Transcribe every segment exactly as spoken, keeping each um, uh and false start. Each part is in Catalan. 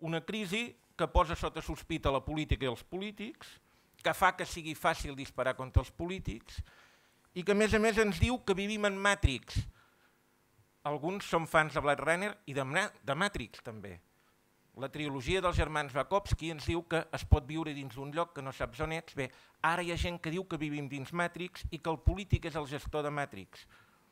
una crisi que posa sota sospita la política i els polítics, que fa que sigui fàcil disparar contra els polítics i que a més a més ens diu que vivim en Matrix. Alguns som fans de Blade Runner i de Matrix també. La trilogia dels germans Wachowski ens diu que es pot viure dins d'un lloc que no saps on ets. Bé, ara hi ha gent que diu que vivim dins Matrix i que el polític és el gestor de Matrix.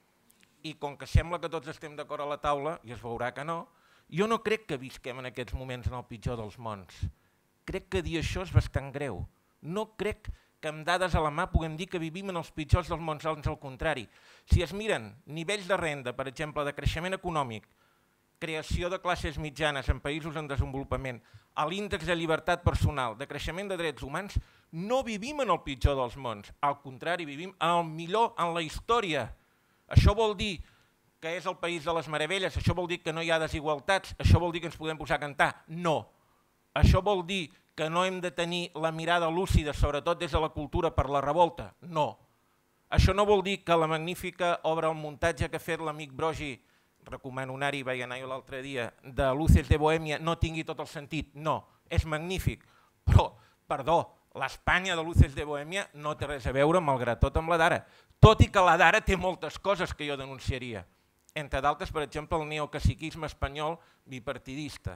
I com que sembla que tots estem d'acord a la taula, i es veurà que no, jo no crec que visquem en aquests moments en el pitjor dels mons. Crec que dir això és bastant greu. No crec que amb dades a la mà puguem dir que vivim en els pitjors dels mons, ans al contrari. Si es miren nivells de renda, per exemple, de creixement econòmic, creació de classes mitjanes en països en desenvolupament, a l'índex de llibertat personal, de creixement de drets humans, no vivim en el pitjor dels mons. Al contrari, vivim en el millor en la història. Això vol dir que és el país de les meravelles, això vol dir que no hi ha desigualtats, això vol dir que ens podem posar a cantar. No. Això vol dir que no hem de tenir la mirada lúcida, sobretot des de la cultura, per la revolta. No. Això no vol dir que la magnífica obra, el muntatge que ha fet l'amic Brogi, recomano anar-hi, vaig anar-hi l'altre dia, de Luces de Bohèmia, no tingui tot el sentit. No, és magnífic. Però, perdó, l'Espanya de Luces de Bohèmia no té res a veure, malgrat tot, amb la d'ara. Tot i que la d'ara té moltes coses que jo denunciaria. Entre d'altres, per exemple, el neocaciquisme espanyol bipartidista,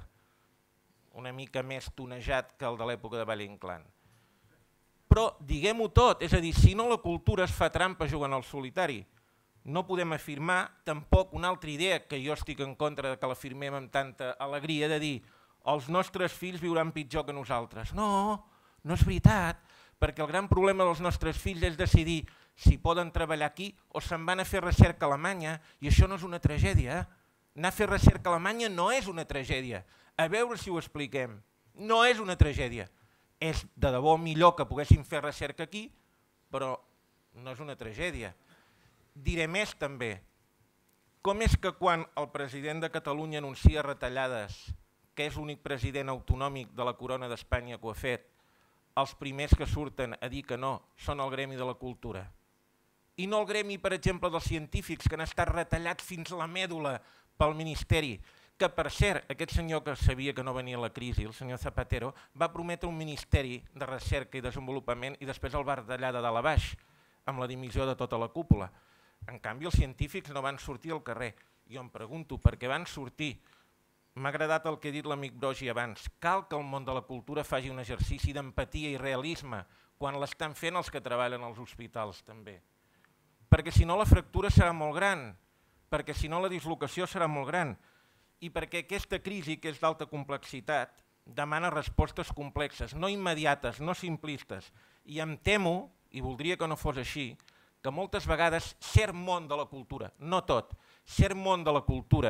una mica més tonejat que el de l'època de Valle Inclán. Però diguem-ho tot, és a dir, si no la cultura es fa trampa jugant al solitari, no podem afirmar tampoc una altra idea, que jo estic en contra que l'afirmem amb tanta alegria, de dir els nostres fills viuran pitjor que nosaltres. No, no és veritat, perquè el gran problema dels nostres fills és decidir si poden treballar aquí o se'n van a fer recerca a Alemanya, i això no és una tragèdia. Anar a fer recerca a Alemanya no és una tragèdia. A veure si ho expliquem. No és una tragèdia. És de debò millor que poguéssim fer recerca aquí, però no és una tragèdia. Diré més també. Com és que quan el president de Catalunya anuncia retallades, que és l'únic president autonòmic de la corona d'Espanya que ho ha fet, els primers que surten a dir que no són el gremi de la cultura? I no el gremi, per exemple, dels científics, que han estat retallats fins a la mèdula pel Ministeri, que per cert, aquest senyor que sabia que no venia la crisi, el senyor Zapatero, va prometre un Ministeri de Recerca i Desenvolupament i després el va retallar de dalt a baix, amb la dimissió de tota la cúpula. En canvi, els científics no van sortir al carrer. Jo em pregunto per què van sortir. M'ha agradat el que ha dit l'amic Brogi abans. Cal que el món de la cultura faci un exercici d'empatia i realisme quan l'estan fent els que treballen als hospitals també. Perquè si no la fractura serà molt gran, perquè si no la dislocació serà molt gran i perquè aquesta crisi, que és d'alta complexitat, demana respostes complexes, no immediates, no simplistes. I em temo, i voldria que no fos així, que moltes vegades cert món de la cultura, no tot, cert món de la cultura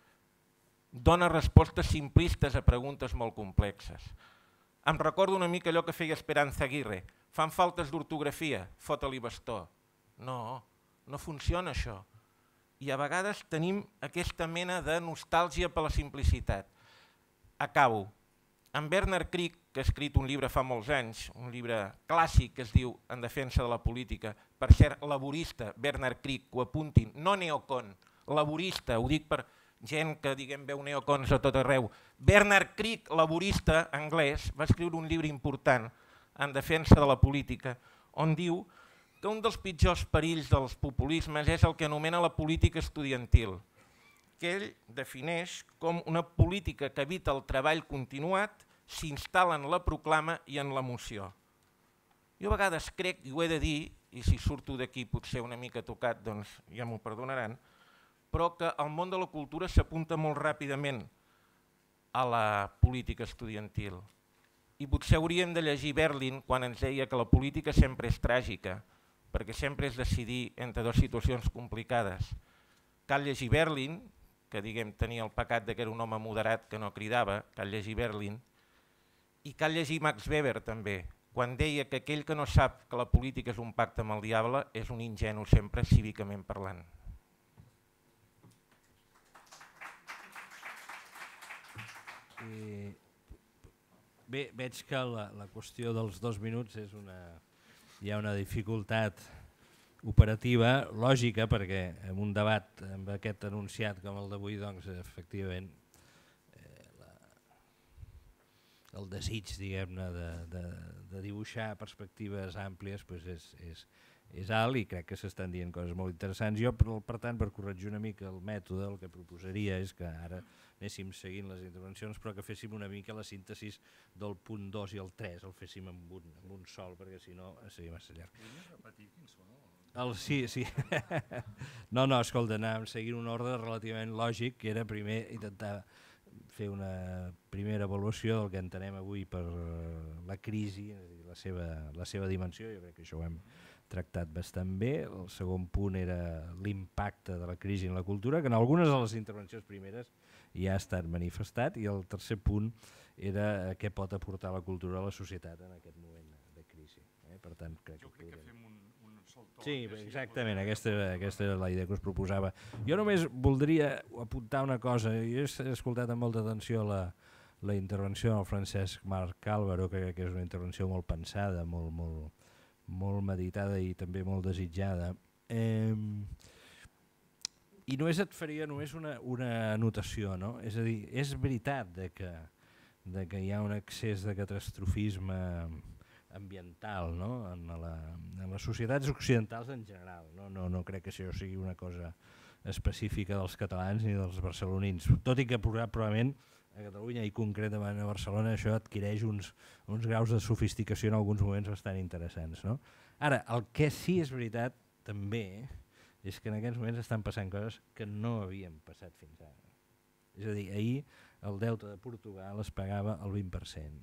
dona respostes simplistes a preguntes molt complexes. Em recordo una mica allò que feia Esperanza Aguirre, fan faltes d'ortografia, fota-li bastó. No, no funciona això. I a vegades tenim aquesta mena de nostàlgia per la simplicitat. Acabo. En Bernard Crick, que ha escrit un llibre fa molts anys, un llibre clàssic que es diu En defensa de la política, per cert, laborista, Bernard Crick, ho apuntin, no neocon, laborista, ho dic per gent que diguem veu neocons a tot arreu. Bernard Crick, laborista anglès, va escriure un llibre important en defensa de la política, on diu que un dels pitjors perills dels populismes és el que anomena la política estudiantil, que ell defineix com una política que evita el treball continuat, s'instal·la en la proclama i en l'emoció. Jo a vegades crec, i ho he de dir, i si surto d'aquí potser una mica tocat, doncs ja m'ho perdonaran, però que el món de la cultura s'apunta molt ràpidament a la política estudiantil. I potser hauríem de llegir Berlin quan ens deia que la política sempre és tràgica, perquè sempre és decidir entre dues situacions complicades. Cal llegir Berlin, que diguem tenia el pecat que era un home moderat que no cridava, cal llegir Berlin, i cal llegir Max Weber també, quan deia que aquell que no sap que la política és un pacte amb el diable és un ingenu sempre cívicament parlant. I bé, veig que la, la qüestió dels dos minuts és una, hi ha una dificultat operativa, lògica, perquè en un debat amb aquest enunciat com el d'avui, doncs efectivament eh, la, el desig, diguem-ne, de, de, de dibuixar perspectives àmplies pues és, és, és alt i crec que s'estan dient coses molt interessants. Jo, per, per tant, per corregir una mica el mètode, el que proposaria és que ara anéssim seguint les intervencions, però que féssim una mica la síntesis del punt dos i el tres, el féssim amb un, amb un sol, perquè si no seria massa llarg. Podries repetir quins són? El, sí, sí. No, no, escolta, anàvem seguint un ordre relativament lògic, que era primer intentar fer una primera avaluació del que entenem avui per la crisi, la seva, la seva dimensió. Jo crec que això ho hem tractat bastant bé. El segon punt era l'impacte de la crisi en la cultura, que en algunes de les intervencions primeres ja ha estat manifestat, i el tercer punt era què pot aportar la cultura a la societat en aquest moment de crisi. Eh? Per tant, crec jo que crec podríem... que fem un, un sol torn. Sí, exactament, aquesta, aquesta era la idea que us proposava. Jo només voldria apuntar una cosa. Jo he escoltat amb molta atenció la, la intervenció del Francesc Marc Álvaro, que crec que és una intervenció molt pensada, molt, molt, molt meditada i també molt desitjada. Eh, I només et faria només una, una anotació, no? És a dir, és veritat de que, de que hi ha un excés de catastrofisme ambiental, no? en, la, en les societats occidentals en general. No? No, no crec que això sigui una cosa específica dels catalans ni dels barcelonins, tot i que probablement a Catalunya i concretament a Barcelona això adquireix uns, uns graus de sofisticació en alguns moments bastant interessants. No? Ara, el que sí és veritat també és que en aquests moments estan passant coses que no havien passat fins ara. És a dir, ahir el deute de Portugal es pagava el vint per cent.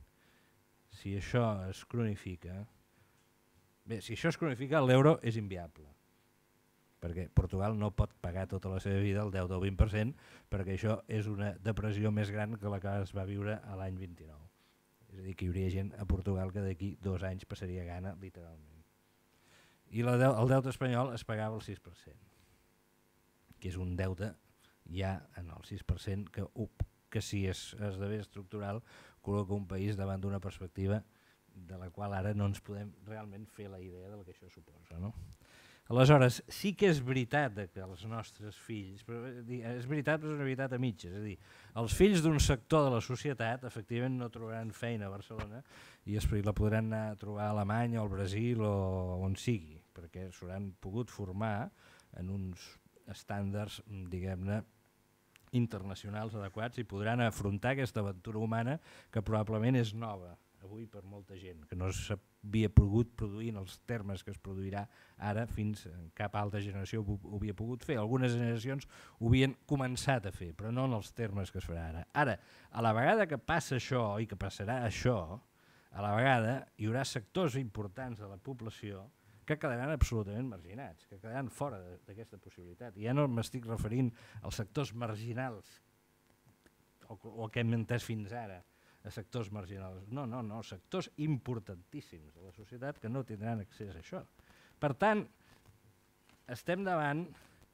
Si això es cronifica, bé, si això es cronifica, l'euro és inviable, perquè Portugal no pot pagar tota la seva vida el deute del vint per cent, perquè això és una depressió més gran que la que es va viure a l'any vint-i-nou. És a dir, que hi hauria gent a Portugal que d'aquí dos anys passaria gana, literalment. I la de, el deute espanyol es pagava el sis per cent, que és un deute ja en el sis per cent que, up, que si es, esdevé estructural col·loca un país davant d'una perspectiva de la qual ara no ens podem realment fer la idea del que això suposa. No? Aleshores, sí que és veritat que els nostres fills, però és veritat però és una veritat a mitges, és a dir, els fills d'un sector de la societat efectivament no trobaran feina a Barcelona i la podran anar a trobar a Alemanya o al Brasil o on sigui, perquè s'hauran pogut formar en uns estàndards, diguem-ne, internacionals adequats i podran afrontar aquesta aventura humana que probablement és nova avui per molta gent, que no s'havia pogut produir en els termes que es produirà ara fins cap altra generació ho, ho havia pogut fer. Algunes generacions ho havien començat a fer, però no en els termes que es farà ara. Ara, a la vegada que passa això i que passarà això, a la vegada hi haurà sectors importants de la població que quedaran absolutament marginats, que quedaran fora d'aquesta possibilitat. I ja no m'estic referint als sectors marginals o, o que hem entès fins ara, a sectors marginals. No, no, no, sectors importantíssims de la societat que no tindran accés a això. Per tant, estem davant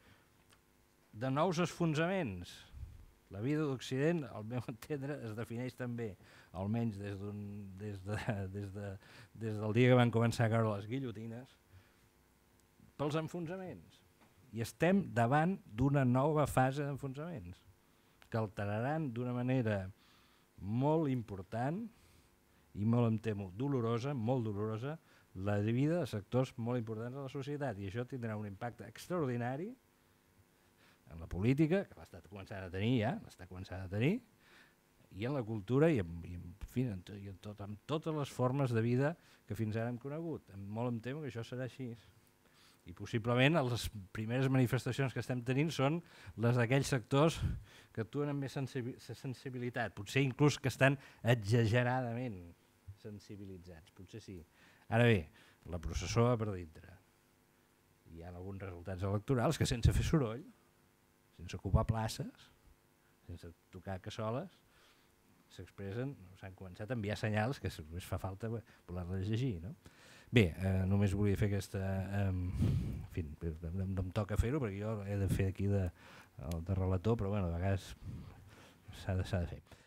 de nous esfonsaments. La vida d'Occident, al meu entendre, es defineix també, almenys des, des, de, des, de, des del dia que van començar a caure les guillotines, pels enfonsaments. I estem davant d'una nova fase d'enfonsaments que alteraran d'una manera molt important i molt, em temo, dolorosa, molt dolorosa, la vida de sectors molt importants de la societat, i això tindrà un impacte extraordinari en la política, que l'està començant a tenir ja, l'està començant a tenir, i en la cultura i, en, i, en, fi, en, i en, tot, en totes les formes de vida que fins ara hem conegut. Molt em temo que això serà així. I possiblement les primeres manifestacions que estem tenint són les d'aquells sectors que actuen amb més sensibilitat, potser inclús que estan exageradament sensibilitzats, potser sí. Ara bé, la processó va per dintre. Hi ha alguns resultats electorals que sense fer soroll, sense ocupar places, sense tocar cassoles, s'expressen, s'han començat a enviar senyals que només fa falta voler-les llegir, no? Bé, eh, només volia fer aquesta... Eh, en fi, no, no em toca fer-ho perquè jo he de fer aquí de, de relator, però bueno, a vegades s'ha de, s'ha de fer.